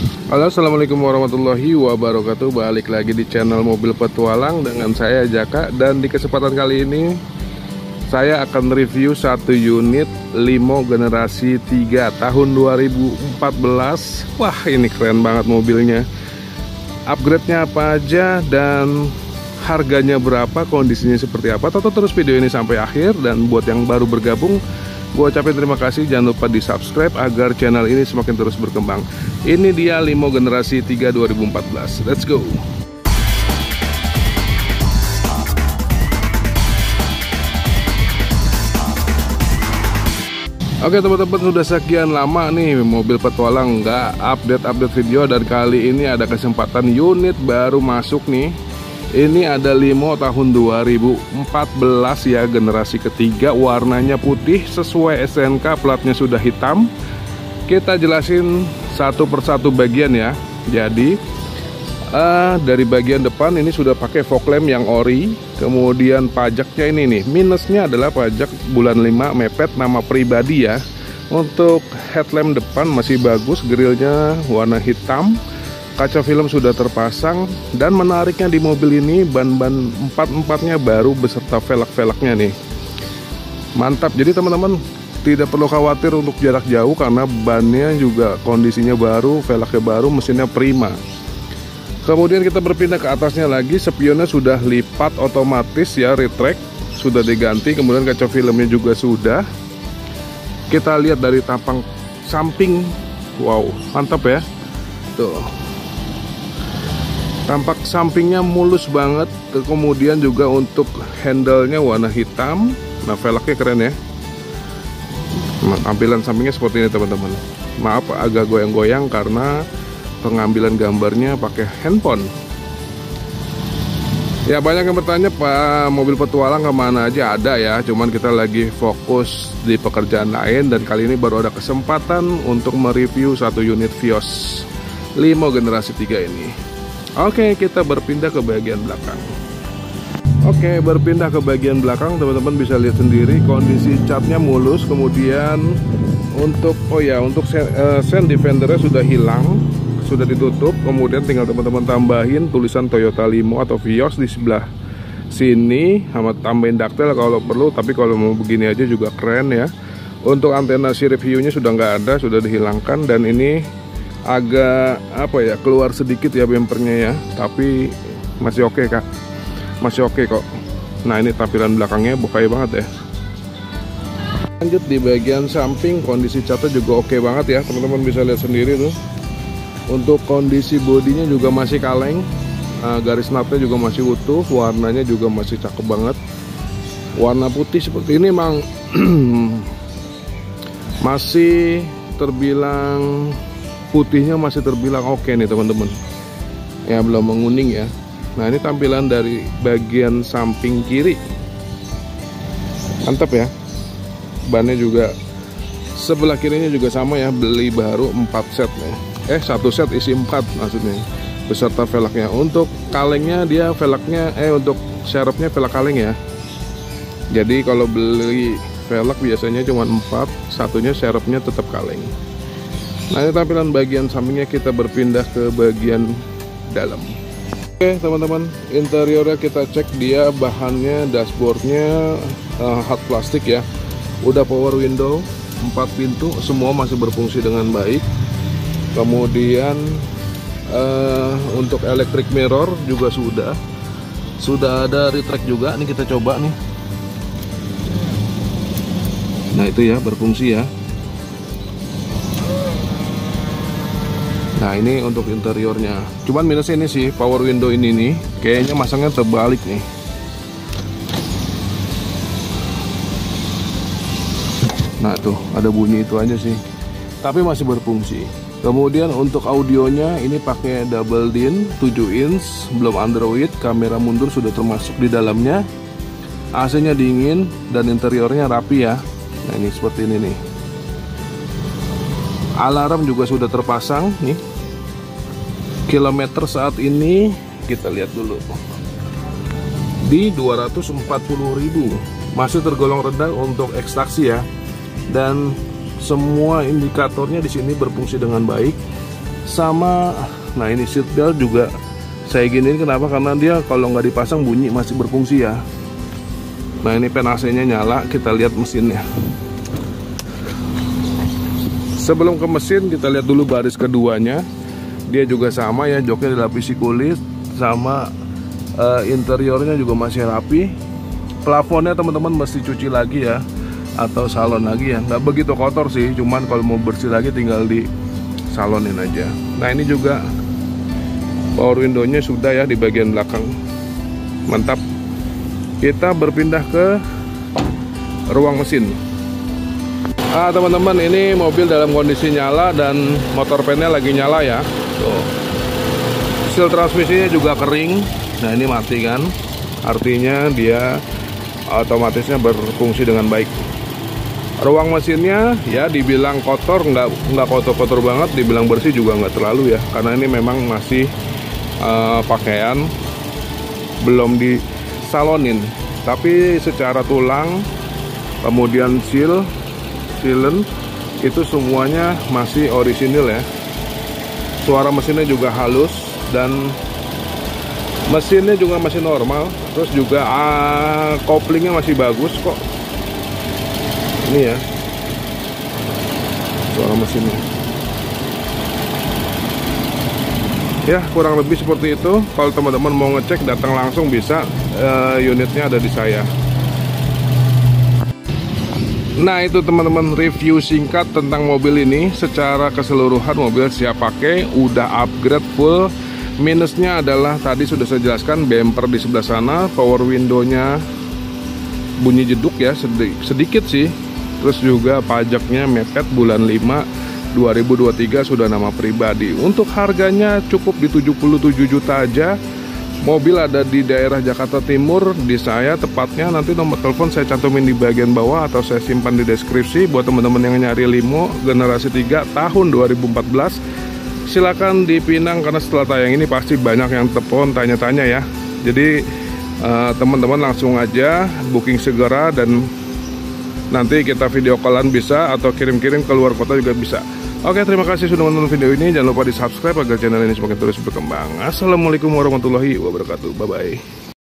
Halo, assalamualaikum warahmatullahi wabarakatuh. Balik lagi di channel Mobil Petualang dengan saya Jaka. Dan di kesempatan kali ini saya akan review satu unit limo generasi 3 tahun 2014. Wah, ini keren banget mobilnya. Upgrade-nya apa aja dan harganya berapa, kondisinya seperti apa. Tonton terus video ini sampai akhir. Dan buat yang baru bergabung, gue ucapin terima kasih. Jangan lupa di subscribe agar channel ini semakin terus berkembang. Ini dia limo generasi 3 2014. Let's go. Oke teman-teman, sudah sekian lama nih Mobil Petualang nggak update video. Dan kali ini ada kesempatan unit baru masuk nih. Ini ada limo tahun 2014 ya, generasi ketiga, warnanya putih sesuai SNK, platnya sudah hitam. Kita jelasin satu persatu bagian ya. Jadi dari bagian depan ini sudah pakai fog lamp yang ori. Kemudian pajaknya ini nih, minusnya adalah pajak bulan 5 mepet nama pribadi ya. Untuk headlamp depan masih bagus, grillnya warna hitam. Kaca film sudah terpasang. Dan menariknya di mobil ini ban-ban empat-empatnya baru beserta velg-velgnya nih. Mantap. Jadi teman-teman tidak perlu khawatir untuk jarak jauh karena bannya juga kondisinya baru, velgnya baru, mesinnya prima. Kemudian kita berpindah ke atasnya lagi, spionnya sudah lipat otomatis ya, retract sudah diganti. Kemudian kaca filmnya juga sudah. Kita lihat dari tampang samping, wow mantap ya. Tuh, tampak sampingnya mulus banget. Kemudian juga untuk handle-nya warna hitam. Nah, velgnya keren ya. Nah, tampilan sampingnya seperti ini teman-teman. Maaf agak goyang-goyang karena pengambilan gambarnya pakai handphone. Ya, banyak yang bertanya, Pak, Mobil Petualang kemana aja? Ada ya, cuman kita lagi fokus di pekerjaan lain. Dan kali ini baru ada kesempatan untuk mereview satu unit Vios limo generasi 3 ini. Oke, kita berpindah ke bagian belakang. Oke, berpindah ke bagian belakang, teman-teman bisa lihat sendiri kondisi catnya mulus. Kemudian untuk sen defendernya sudah hilang, sudah ditutup. Kemudian tinggal teman-teman tambahin tulisan Toyota Limo atau Vios di sebelah sini, sama tambahin daktel kalau perlu. Tapi kalau mau begini aja juga keren ya. Untuk antena sirip hiunya sudah nggak ada, sudah dihilangkan. Dan ini agak keluar sedikit ya bempernya ya, tapi masih oke kak, masih oke kok. Nah, ini tampilan belakangnya bukai banget ya. Lanjut di bagian samping, kondisi catnya juga oke banget ya, teman-teman bisa lihat sendiri tuh. Untuk kondisi bodinya juga masih kaleng, garis napnya juga masih utuh, warnanya juga masih cakep banget. Warna putih seperti ini emang masih terbilang putihnya masih terbilang oke nih teman-teman ya, belum menguning ya. Nah, ini tampilan dari bagian samping kiri, mantap ya. Bannya juga sebelah kirinya juga sama ya, beli baru 4 set nih. 1 set isi 4 maksudnya, beserta velgnya. Untuk kalengnya dia velgnya untuk serepnya velg kaleng ya. Jadi kalau beli velg biasanya cuma 4, satunya serepnya tetap kaleng. Nah, ini tampilan bagian sampingnya. Kita berpindah ke bagian dalam. Oke teman-teman, interiornya kita cek. Dia bahannya, dashboardnya hard plastik ya. Udah power window, 4 pintu, semua masih berfungsi dengan baik. Kemudian untuk electric mirror juga sudah ada retract juga. Ini kita coba nih. Nah, itu ya, berfungsi ya. Nah, ini untuk interiornya. Cuman minusnya ini sih, power window ini nih kayaknya masangnya terbalik nih. Nah, tuh ada bunyi itu aja sih, tapi masih berfungsi. Kemudian untuk audionya ini pakai double din 7 inch, belum Android. Kamera mundur sudah termasuk di dalamnya. AC-nya dingin dan interiornya rapi ya. Nah, ini seperti ini nih. Alarm juga sudah terpasang nih. Kilometer saat ini kita lihat dulu di 240.000. Masih tergolong rendah untuk ekstraksi ya. Dan semua indikatornya di sini berfungsi dengan baik. Sama, nah ini seat belt juga saya giniin, kenapa? Karena dia kalau nggak dipasang bunyi, masih berfungsi ya. Nah ini pen AC-nya nyala, kita lihat mesinnya. Sebelum ke mesin, kita lihat dulu baris keduanya. Dia juga sama ya, joknya dilapisi kulit, sama interiornya juga masih rapi. Plafonnya teman-teman mesti cuci lagi ya, atau salon lagi ya. Nggak begitu kotor sih, cuman kalau mau bersih lagi tinggal di salonin aja. Nah ini juga power window-nya sudah ya di bagian belakang. Mantap. Kita berpindah ke ruang mesin. Teman-teman, ini mobil dalam kondisi nyala dan motor pennya lagi nyala ya. Tuh. Seal transmisinya juga kering. Nah ini mati kan, artinya dia otomatisnya berfungsi dengan baik. Ruang mesinnya ya dibilang kotor, nggak kotor-kotor banget, dibilang bersih juga nggak terlalu ya, karena ini memang masih pakaian, belum disalonin. Tapi secara tulang, kemudian sealant itu semuanya masih orisinil ya. Suara mesinnya juga halus dan mesinnya juga masih normal. Terus juga koplingnya masih bagus kok. Ini ya suara mesinnya. Ya kurang lebih seperti itu. Kalau teman-teman mau ngecek, datang langsung bisa. Unitnya ada di saya. Nah itu teman-teman, review singkat tentang mobil ini. Secara keseluruhan mobil siap pakai, udah upgrade full. Minusnya adalah tadi sudah saya jelaskan, bumper di sebelah sana, power window-nya bunyi jeduk ya, sedikit sih. Terus juga pajaknya mepet, bulan 5 2023 sudah nama pribadi. Untuk harganya cukup di 77 juta aja. Mobil ada di daerah Jakarta Timur, di saya tepatnya. Nanti nomor telepon saya cantumin di bagian bawah atau saya simpan di deskripsi buat teman-teman yang nyari limo generasi 3 tahun 2014. Silakan dipinang, karena setelah tayang ini pasti banyak yang telepon tanya-tanya ya. Jadi teman-teman langsung aja booking segera, dan nanti kita video callan bisa, atau kirim-kirim ke luar kota juga bisa. Oke, terima kasih sudah menonton video ini. Jangan lupa di subscribe agar channel ini semakin terus berkembang. Assalamualaikum warahmatullahi wabarakatuh. Bye-bye.